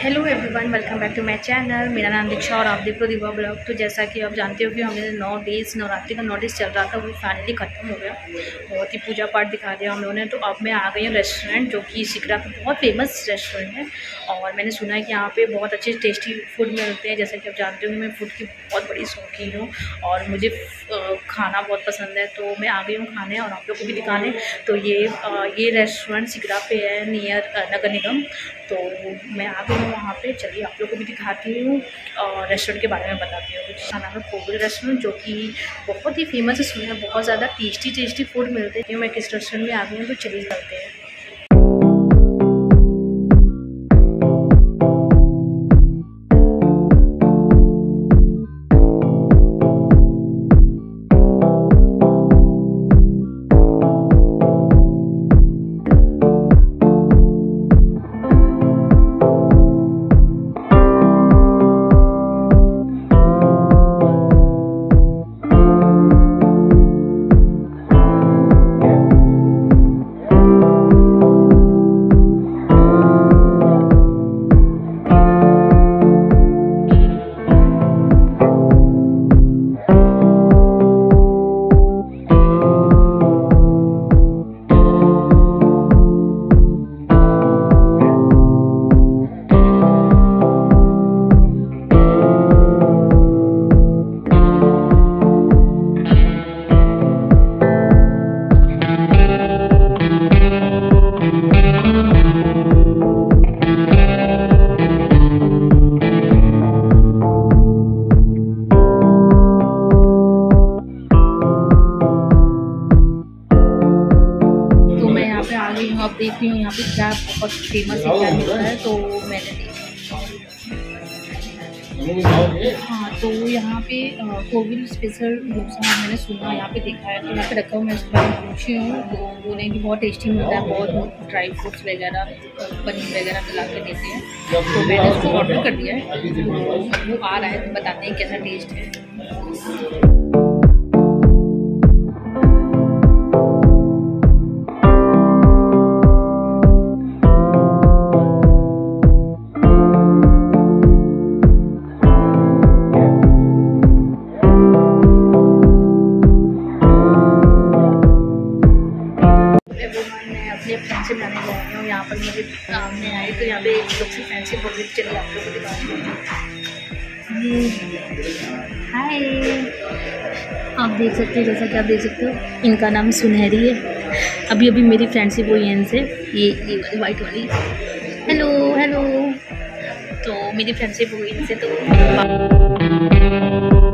Hello everyone, welcome back to my channel. मेरा नाम दीक्षा और आप देख रहे हो दीवा ब्लॉग। तो जैसा कि आप जानते हो कि हमने 9 डेज़ नवरात्रि का 9 डेज़ चल रहा था, वो फाइनली ख़त्म हो गया। बहुत ही पूजा पाठ दिखा दिया हम लोगों ने। तो अब मैं आ गई हूँ रेस्टोरेंट, जो कि सिकरा का बहुत फेमस रेस्टोरेंट है। और मैंने सुना है कि यहाँ पे बहुत अच्छे टेस्टी फूड मिलते हैं। जैसा कि आप जानते हो कि मैं फ़ूड की बहुत बड़ी शौकीन हूँ और मुझे खाना बहुत पसंद है। तो मैं आ गई हूँ खाने और आप लोग को भी दिखाने। तो ये रेस्टोरेंट सिकरा पे है, नियर नगर निगम। तो मैं आ गई हूँ वहाँ पे। चलिए आप लोग को भी दिखाती हूँ और रेस्टोरेंट के बारे में बताती हूँ। जिसका नाम है कोविल रेस्टोरेंट, जो कि बहुत ही फेमस है। सुना है बहुत ज़्यादा टेस्टी फूड मिलते हैं। मैं किस रेस्टोरेंट में आ गई हूँ, तो चलिए चलते हैं। अब देख रही हूँ यहाँ पे क्या बहुत फेमस है, क्या मिलता है। तो मैंने देखा, हाँ, तो यहाँ पे कोविल स्पेशल डोसा मैंने सुना, यहाँ पे देखा है। तो यहाँ पे रखा हूँ, मैं उसके बारे में पूछी हूँ। तो बोले कि बहुत टेस्टी मिलता है, बहुत ड्राई फ्रूट्स वगैरह पनीर वगैरह मिला के देते हैं। तो मैंने उसको ऑर्डर कर दिया है। तो वो आ रहा है, तो बताते हैं कैसा टेस्ट है। अपने फ्रेंड से मिलाने जा रही हूँ। यहाँ पर मुझे सामने आई, तो यहाँ पे एक लोग से फैंसी बोल रही। चलिए आप लोग को दिखाती हूँ। हाय, आप देख सकते हो, जैसा कि आप देख सकते हो, इनका नाम सुनहरी है। अभी मेरी फ्रेंड से बोली है इनसे, ये वाली वाइट वाली। हेलो। तो मेरी फ्रेंड से बोली इनसे, तो